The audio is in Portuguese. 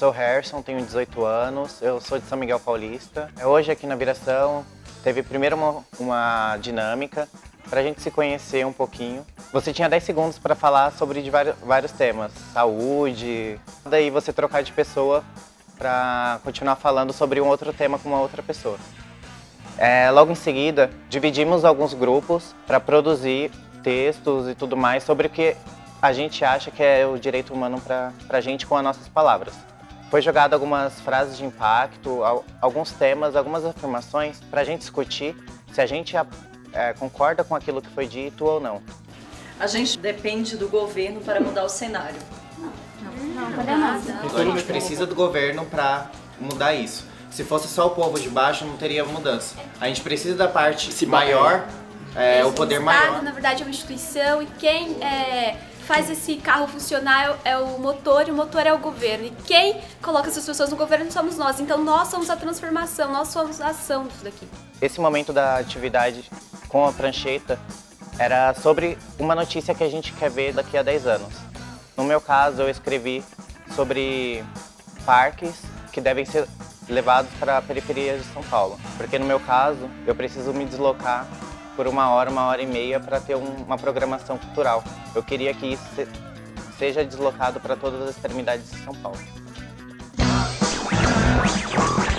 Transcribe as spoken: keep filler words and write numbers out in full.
sou Harrison, tenho dezoito anos, eu sou de São Miguel Paulista. Hoje aqui na Viração teve primeiro uma, uma dinâmica para a gente se conhecer um pouquinho. Você tinha dez segundos para falar sobre vários, vários temas, saúde, daí você trocar de pessoa para continuar falando sobre um outro tema com uma outra pessoa. É, logo em seguida, dividimos alguns grupos para produzir textos e tudo mais sobre o que a gente acha que é o direito humano para a gente com as nossas palavras. Foi jogado algumas frases de impacto, alguns temas, algumas afirmações para a gente discutir se a gente é, concorda com aquilo que foi dito ou não. A gente depende do governo para mudar o cenário. Não, não, cadê nada? Então a gente precisa do governo para mudar isso. Se fosse só o povo de baixo, não teria mudança. A gente precisa da parte Se maior, é, o poder o maior. Estado, na verdade, é uma instituição e quem é, faz esse carro funcionar é o motor e o motor é o governo. E quem coloca essas pessoas no governo somos nós. Então nós somos a transformação, nós somos a ação disso daqui. Esse momento da atividade com a prancheta era sobre uma notícia que a gente quer ver daqui a dez anos. No meu caso, eu escrevi sobre parques que devem ser levados para a periferia de São Paulo. Porque no meu caso, eu preciso me deslocar por uma hora, uma hora e meia para ter um, uma programação cultural. Eu queria que isso se, seja deslocado para todas as extremidades de São Paulo.